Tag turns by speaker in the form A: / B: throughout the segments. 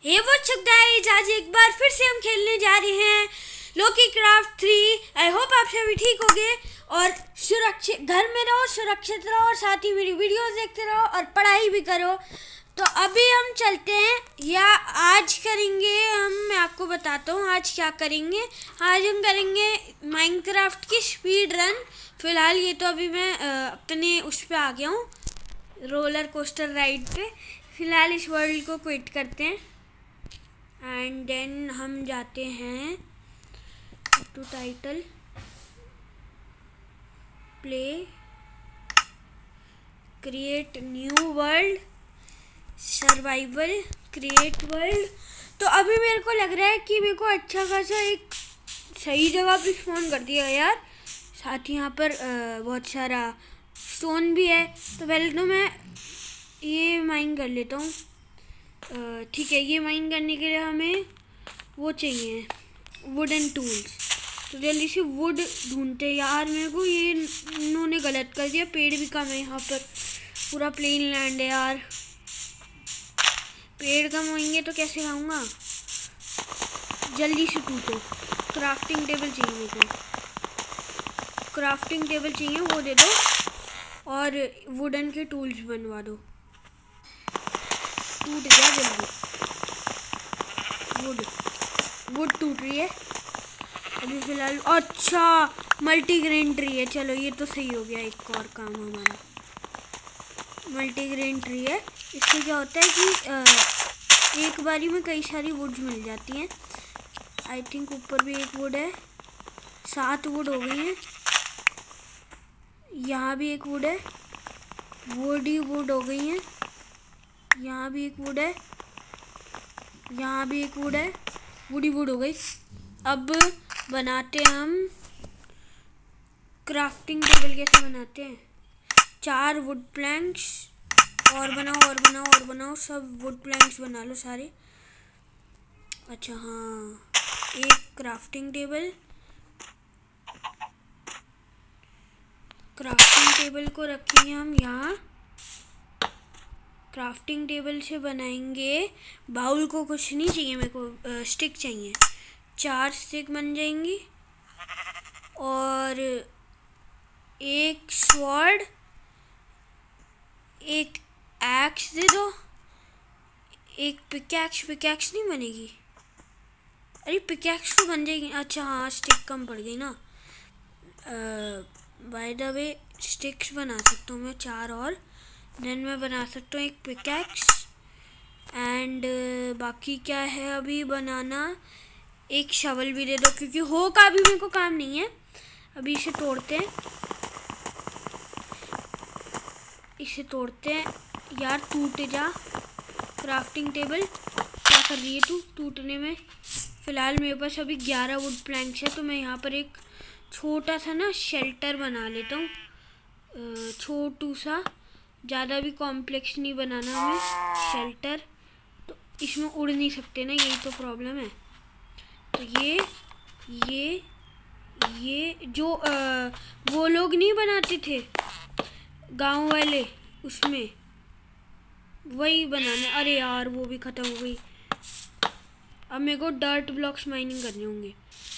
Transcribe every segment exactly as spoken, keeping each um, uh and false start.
A: हे वो गाइस, आज एक बार फिर से हम खेलने जा रहे हैं Lokicraft three. I hope आप सभी ठीक होंगे और सुरक्षित घर में रहो, सुरक्षित रहो और साथ ही मेरी वीडियोस देखते रहो और पढ़ाई भी करो। तो अभी हम चलते हैं, या आज करेंगे हम, मैं आपको बताता हूँ आज क्या करेंगे। आज हम करेंगे माइनक्राफ्ट की स्पीड रन। फिलहाल ये तो अभी मैं अपने उस पर आ गया हूँ, रोलर कोस्टर राइड पे। फिलहाल इस वर्ल्ड को क्विट करते हैं एंड देन हम जाते हैं to title, play, create new world, survival, create world. तो अभी मेरे को लग रहा है कि मेरे को अच्छा खासा एक सही जगह पे स्पॉन कर दिया यार। साथ ही यहाँ पर आ, बहुत सारा स्टोन भी है। तो पहले तो मैं ये माइन कर लेता हूँ। ठीक है, ये माइन करने के लिए हमें वो चाहिए वुडन टूल्स। तो जल्दी से वुड ढूंढते यार। मेरे को ये इन्होंने गलत कर दिया, पेड़ भी कम है यहाँ पर, पूरा प्लेन लैंड है यार। पेड़ कम होंगे तो कैसे खाऊंगा। जल्दी से टूटो। क्राफ्टिंग टेबल चाहिए मेरे को, क्राफ्टिंग टेबल चाहिए, वो दे दो और वुडन के टूल्स बनवा दो। टूट गया जल्दी, वुड वुड टूट रही है अभी फिलहाल। अच्छा, मल्टीग्रेन ट्री है, चलो ये तो सही हो गया। एक और काम हमारा मल्टीग्रेन ट्री है। इससे क्या होता है कि आ, एक बारी में कई सारी वुड्स मिल जाती हैं। आई थिंक ऊपर भी एक वुड है, सात वुड हो गई हैं। यहाँ भी एक वुड है, वुड ही वुड हो गई हैं। यहाँ भी एक वुड है, यहाँ भी एक वुड है, वुडी वुड हो गई। अब बनाते हम क्राफ्टिंग टेबल। कैसे बनाते हैं? चार वुड प्लैंक्स और बनाओ और बनाओ और बनाओ, सब वुड प्लैंक्स बना लो सारे। अच्छा हाँ, एक क्राफ्टिंग टेबल, क्राफ्टिंग टेबल को रखेंगे हम यहाँ। क्राफ्टिंग टेबल से बनाएंगे बाउल को। कुछ नहीं चाहिए मेरे को, स्टिक चाहिए। चार स्टिक बन जाएंगी और एक स्वॉर्ड, एक एक्स दे दो, एक पिकैक्स। पिकैक्स नहीं बनेगी, अरे पिकैक्स तो बन जाएगी। अच्छा हाँ, स्टिक कम पड़ गई ना। बाय द वे स्टिक्स बना सकता हूँ मैं चार, और देन मैं बना सकता हूँ एक पिकैक्स। एंड बाकी क्या है अभी बनाना? एक शवल भी दे दो, क्योंकि हो का अभी मेरे को काम नहीं है। अभी इसे तोड़ते हैं, इसे तोड़ते हैं यार। टूट जा क्राफ्टिंग टेबल, क्या कर रही है तू टूटने में? फ़िलहाल मेरे पास अभी ग्यारह वुड प्लैंक्स है, तो मैं यहाँ पर एक छोटा सा ना शेल्टर बना लेता हूँ। छोटू सा, ज़्यादा भी कॉम्प्लेक्स नहीं बनाना हमें। शेल्टर तो इसमें उड़ नहीं सकते ना, यही तो प्रॉब्लम है। तो ये ये ये जो आ, वो लोग नहीं बनाते थे गांव वाले, उसमें वही बनाना। अरे यार वो भी ख़त्म हो गई। अब मेरे को डर्ट ब्लॉक्स माइनिंग करने होंगे।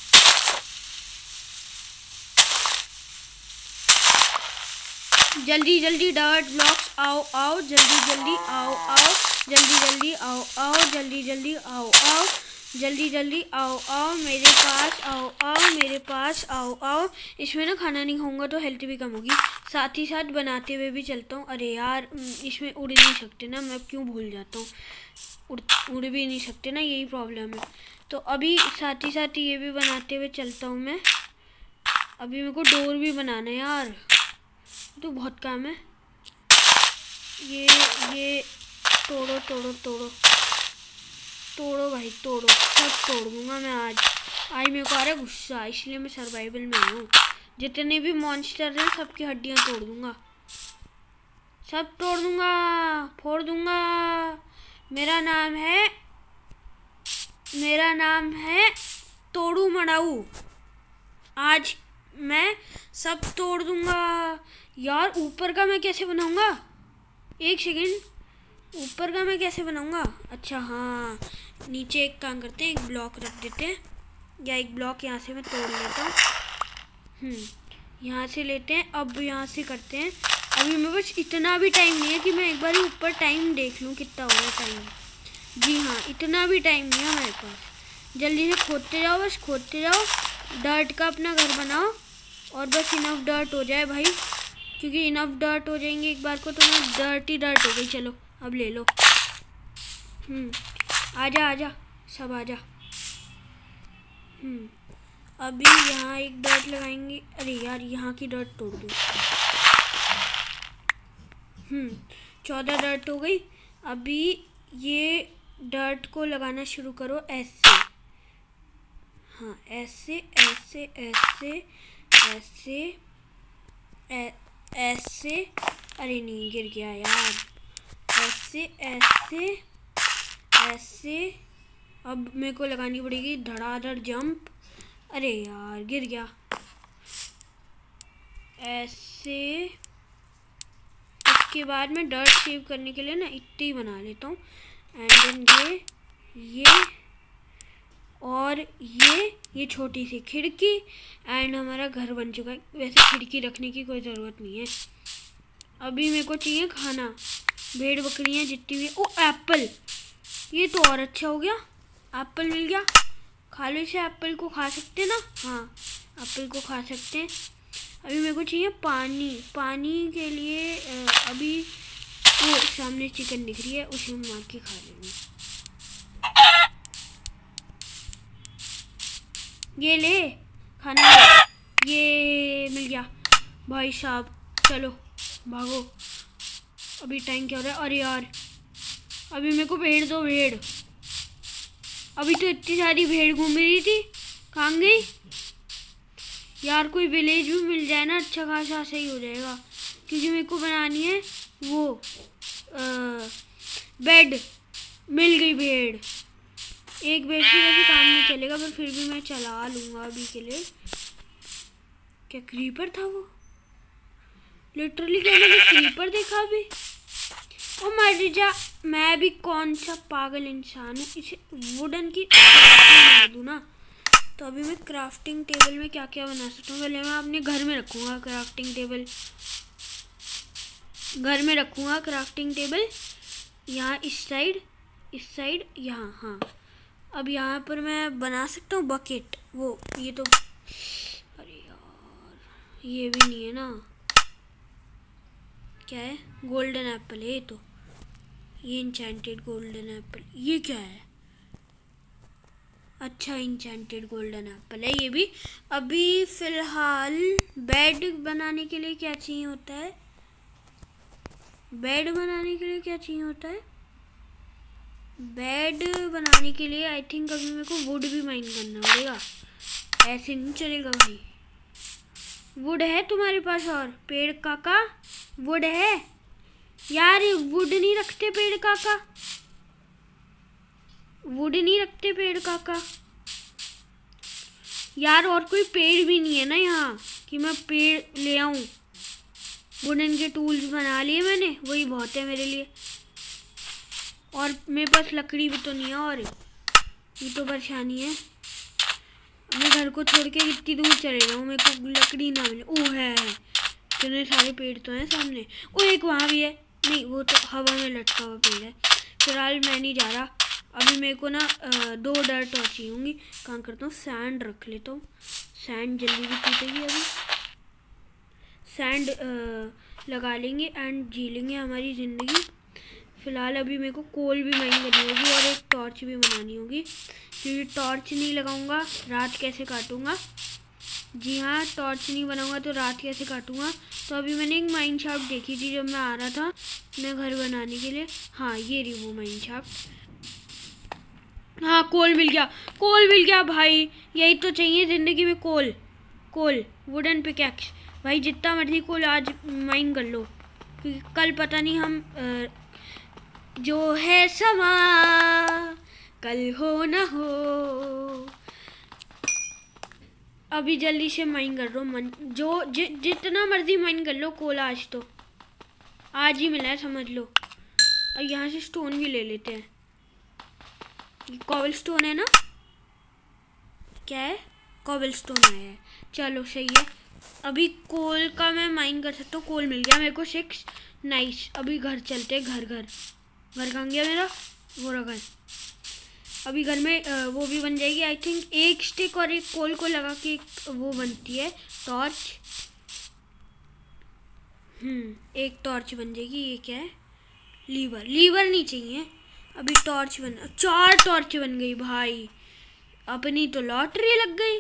A: जल्दी जल्दी डर्ट ब्लॉक्स, आओ आओ, जल्दी जल्दी आओ आओ, जल्दी जल्दी आओ आओ, जल्दी जल्दी आओ आओ, जल्दी जल्दी आओ आओ, मेरे पास आओ आओ, मेरे पास आओ आओ। इसमें ना खाना नहीं खाऊंगा तो हेल्थ भी कम होगी। साथ ही साथ बनाते हुए भी चलता हूँ। अरे यार इसमें उड़ नहीं सकते ना, मैं क्यों भूल जाता हूँ। उड़ उड़ भी नहीं सकते ना, यही प्रॉब्लम है। तो अभी साथ ही साथ ये भी बनाते हुए चलता हूँ मैं। अभी मेरे को डोर भी बनाना है यार, तो बहुत काम है। ये ये तोड़ो तोड़ो तोड़ो तोड़ो भाई तोड़ो, सब तोड़ दूंगा मैं आज। आज मेरे को आ रहा है गुस्सा, इसलिए मैं सर्वाइवल में हूँ। जितने भी मॉन्स्टर हैं सबकी हड्डियाँ तोड़ दूंगा, सब तोड़ दूंगा, फोड़ दूंगा। मेरा नाम है मेरा नाम है तोड़ू मड़ाऊ। आज मैं सब तोड़ दूंगा यार। ऊपर का मैं कैसे बनाऊंगा? एक सेकेंड, ऊपर का मैं कैसे बनाऊंगा? अच्छा हाँ, नीचे एक काम करते हैं, एक ब्लॉक रख देते हैं, या एक ब्लॉक यहाँ से मैं तोड़ लेता हूँ। हम्म यहाँ से लेते हैं। अब यहाँ से करते हैं। अभी मेरे पास इतना भी टाइम नहीं है कि मैं एक बार ऊपर टाइम देख लूँ कितना हो रहा है टाइम। जी हाँ, इतना भी टाइम नहीं है मेरे पास। जल्दी से खोदते जाओ, बस खोदते जाओ। डर्ट का अपना घर बनाओ और बस इनफ डर्ट हो जाए भाई, क्योंकि इनफ डर्ट हो जाएंगे एक बार को तो मैं डर्ट ही डर्ट हो गई। चलो अब ले लो। हम्म आजा आजा, सब आजा। हम्म अभी यहाँ एक डर्ट लगाएंगे। अरे यार, यहाँ की डर्ट तोड़ दूँ। हम्म चौदह डर्ट हो गई। अभी ये डर्ट को लगाना शुरू करो ऐसे। हाँ ऐसे ऐसे ऐसे ऐसे ऐ, ऐसे। अरे नहीं, गिर गया यार। ऐसे ऐसे ऐसे। अब मेरे को लगानी पड़ेगी धड़ाधड़ जंप। अरे यार, गिर गया। ऐसे। इसके बाद मैं डर्ट सेव करने के लिए ना इतनी ही बना लेता हूँ। एंड देन ये ये और ये ये छोटी सी खिड़की। एंड हमारा घर बन चुका है। वैसे खिड़की रखने की कोई ज़रूरत नहीं है। अभी मेरे को चाहिए खाना। भेड़ बकरियाँ जितनी भी। ओ एप्पल, ये तो और अच्छा हो गया। एप्पल मिल गया। खा लो इसे। एप्पल को खा सकते हैं ना? हाँ, एप्पल को खा सकते हैं। अभी मेरे को चाहिए पानी। पानी के लिए अभी वो सामने चिकन दिख रही है, उसे मार के खा लेंगे। ये ले खाना। ये मिल गया भाई साहब। चलो भागो। अभी टाइम क्या हो रहा है? अरे यार, अभी मेरे को भेड़ दो। भेड़ अभी तो इतनी सारी भेड़ घूम रही थी, कहाँ गई यार? कोई विलेज भी मिल जाए ना अच्छा खासा, सही हो जाएगा। क्योंकि मेरे को बनानी है वो आ, बेड। मिल गई भेड़। एक बेड से वैसे काम नहीं चलेगा, पर फिर भी मैं चला लूँगा अभी के लिए। क्या क्रीपर था वो? लिटरली क्या मैंने क्रीपर देखा अभी? ओ मर जा। मैं भी कौन सा पागल इंसान हूँ, इसे वुडन की मार दूँ ना। तो अभी मैं क्राफ्टिंग टेबल में क्या क्या बना सकता हूँ? पहले मैं अपने घर में रखूँगा क्राफ्टिंग टेबल। घर में रखूँगा क्राफ्टिंग टेबल। यहाँ इस साइड, इस साइड, यहाँ। हाँ, अब यहाँ पर मैं बना सकता हूँ बकेट। वो ये तो, अरे यार, ये भी नहीं है ना। क्या है? गोल्डन एप्पल है ये तो। ये इंचेंटेड गोल्डन एप्पल। ये क्या है? अच्छा, इंचेंटेड गोल्डन एप्पल है ये भी। अभी फ़िलहाल बेड बनाने के लिए क्या चाहिए होता है? बेड बनाने के लिए क्या चाहिए होता है? बेड बनाने के लिए आई थिंक अभी मेरे को वुड भी माइन करना पड़ेगा। ऐसे नहीं चलेगा भाई। वुड है तुम्हारे पास? और पेड़ काका वुड है यार? वुड नहीं रखते पेड़ काका, वुड नहीं रखते पेड़ काका यार। और कोई पेड़ भी नहीं है ना यहाँ कि मैं पेड़ ले आऊँ। वुडन के टूल्स बना लिए मैंने, वही बहुत है मेरे लिए। और मेरे पास लकड़ी भी तो नहीं है, और ये तो परेशानी है। मैं घर को छोड़ के कितनी दूर चले जाऊँ, मेरे को लकड़ी ना मिले। ओह है, इतने सारे पेड़ तो हैं सामने। ओ एक वहाँ भी है। नहीं, वो तो हवा में लटका हुआ पेड़ है। फिलहाल मैं नहीं जा रहा। अभी मेरे को ना दो डर्ट और चाहिए होंगी। काम करता हूँ, सैंड रख लेता हूँ। सैंड जल्दी भी टूटेगी। अभी सैंड लगा लेंगे एंड जी लेंगे हमारी ज़िंदगी। फ़िलहाल अभी मेरे को कोल भी माइन करनी होगी और एक टॉर्च भी बनानी होगी, क्योंकि टॉर्च नहीं लगाऊंगा रात कैसे काटूंगा। जी हाँ, टॉर्च नहीं बनाऊंगा तो रात कैसे काटूंगा। तो अभी मैंने एक माइन शाफ्ट देखी थी जब मैं आ रहा था अपने घर बनाने के लिए। हाँ, ये रही वो माइन शाफ्ट। हाँ, कोल मिल गया, कोल मिल गया भाई। यही तो चाहिए ज़िंदगी में, कोल। कोल, वुडन पिकैक्स भाई। जितना मर्जी कोल आज माइन कर लो, क्योंकि कल पता नहीं हम आ, जो है समा कल हो ना हो। अभी जल्दी से माइन कर लो मन, जो जि, जितना मर्जी माइन कर लो कोल। आज तो आज ही मिला है समझ लो। और यहाँ से स्टोन भी ले लेते हैं। कॉबलस्टोन है ना, क्या है, कॉबलस्टोन आया है। चलो सही है। अभी कोल का मैं माइन कर सकता हूँ। कोल मिल गया मेरे को सिक्स। नाइस। अभी घर चलते हैं। घर घर घर कहाँ गया मेरा, वो रहा घर। अभी घर में वो भी बन जाएगी आई थिंक। एक स्टिक और एक कोल को लगा के एक वो बनती है टॉर्च। हम्म एक टॉर्च बन जाएगी। ये क्या है, लीवर। लीवर नहीं चाहिए अभी। टॉर्च बन, चार टॉर्च बन गई भाई। अपनी तो लॉटरी लग गई,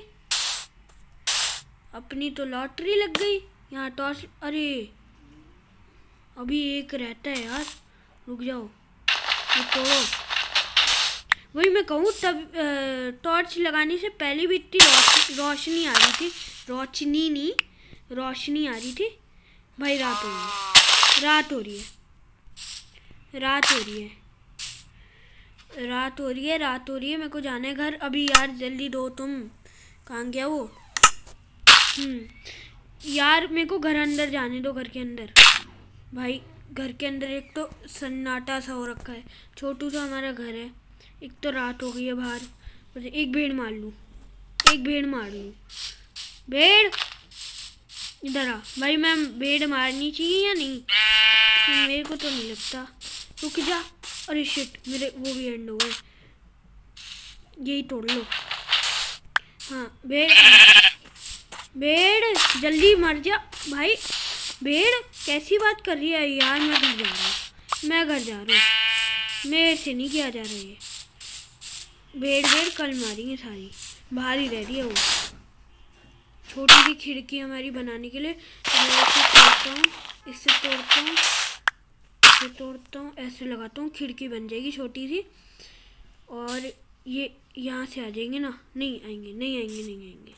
A: अपनी तो लॉटरी लग गई। यहाँ टॉर्च, अरे अभी एक रहता है यार, रुक जाओ। तो वही मैं कहूँ, तब टॉर्च लगाने से पहले भी इतनी रोशनी आ रही थी। रोशनी नहीं, रोशनी आ रही थी भाई। रात हो रही है, रात हो रही है, रात हो रही है, रात हो रही है, रात हो रही है। मेरे को जाना है घर अभी यार। जल्दी दो तुम। कहाँ गया वो? हम्म यार मेरे को घर अंदर जाने दो। घर के अंदर भाई, घर के अंदर एक तो सन्नाटा सा हो रखा है। छोटू सा हमारा घर है। एक तो रात हो गई है बाहर। एक भेड़ मार लूँ, एक भेड़ मार लूँ। भेड़ इधर आ भाई। मैं भेड़ मारनी चाहिए या नहीं? मेरे को तो नहीं लगता। रुक जा। अरे शिट, मेरे वो भी एंड हो गए। यही तोड़ लो। हाँ भेड़, भेड़ जल्दी मर जा भाई। भेड़ कैसी बात कर रही है यार। मैं घर जा रहा हूँ, मैं घर जा रहा हूँ। मेरे से नहीं किया जा रहा है। भेड़ भेड़ कल मारेंगे सारी। बाहर ही रह रही है वो। छोटी सी खिड़की हमारी बनाने के लिए मैं इसे तोड़ता हूँ, इससे तोड़ता हूँ, इसे तोड़ता हूँ, ऐसे लगाता हूँ। खिड़की बन जाएगी छोटी सी। और ये यहाँ से आ जाएंगे ना? नहीं आएंगे, नहीं आएंगे, नहीं आएंगे,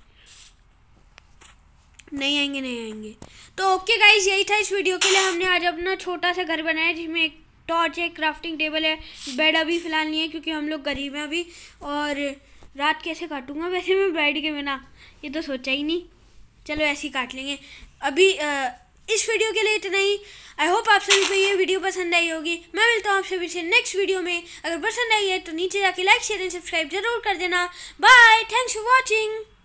A: नहीं आएंगे, नहीं आएंगे। तो ओके गाइस, यही था इस वीडियो के लिए। हमने आज अपना छोटा सा घर बनाया जिसमें एक टॉर्च है, क्राफ्टिंग टेबल है। बेड अभी फ़िलहाल नहीं है क्योंकि हम लोग गरीब हैं अभी। और रात कैसे काटूंगा वैसे मैं बेड के बिना, ये तो सोचा ही नहीं। चलो ऐसे ही काट लेंगे अभी। आ, इस वीडियो के लिए इतना ही। आई होप आप सभी को ये वीडियो पसंद आई होगी। मैं मिलता हूँ आप सभी से नेक्स्ट वीडियो में। अगर पसंद आई है तो नीचे जाके लाइक शेयर एंड सब्सक्राइब जरूर कर देना। Bye, thanks for watching.